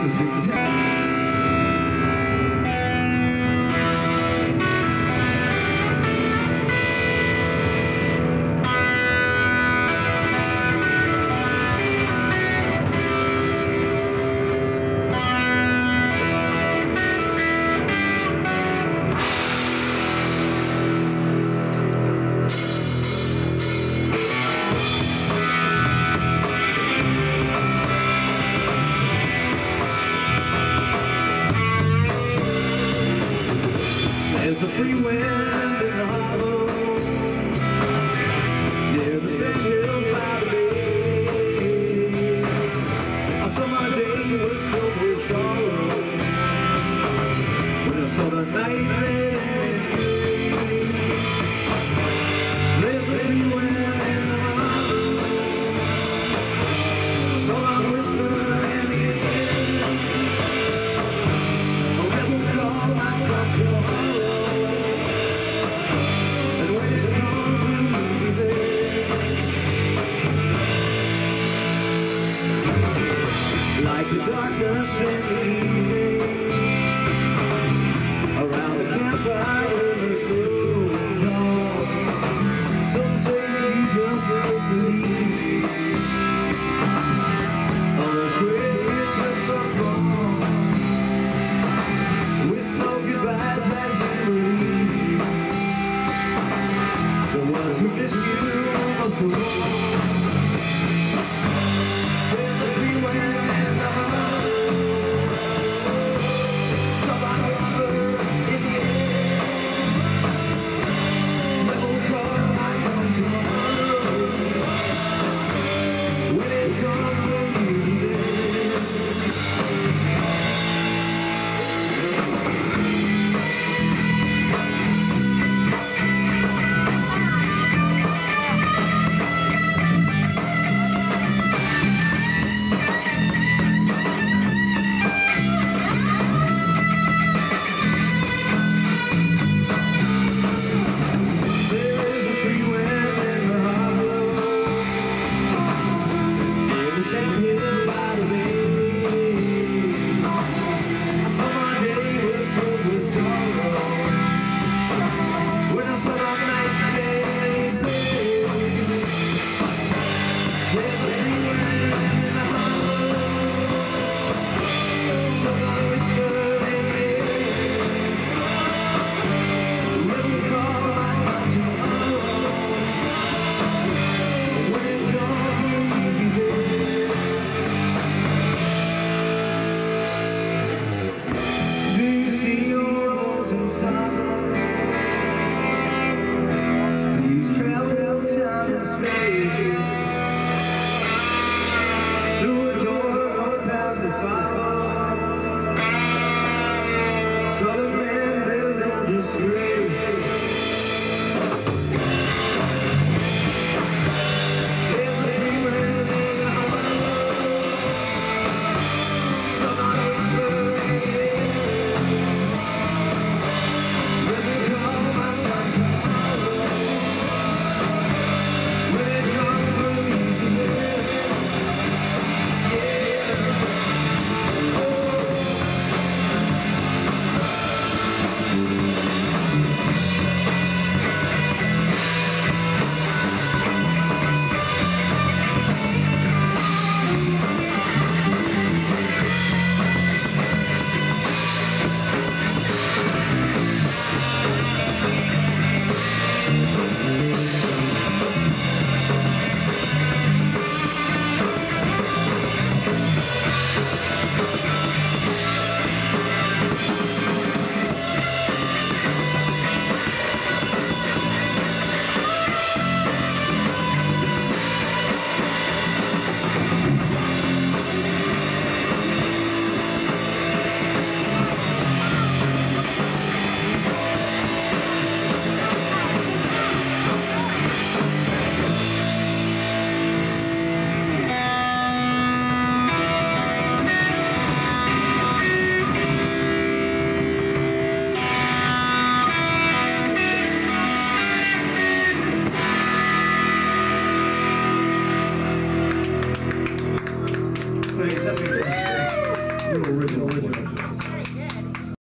is his There's a free wind in the hollow near the sand hills by the bay. I saw my day was filled with sorrow when I saw the night lit and it's gray. There's a free wind in the hollow, so I whisper in the air. A rebel call might come tomorrow. Like the darkness in the evening, around the campfire rumors grow tall. Some say you just don't believe on a switch of the fall, with no goodbyes as you leave. The ones who miss you most of all. There's a free wind in the hollow, so I whisper in the air. original.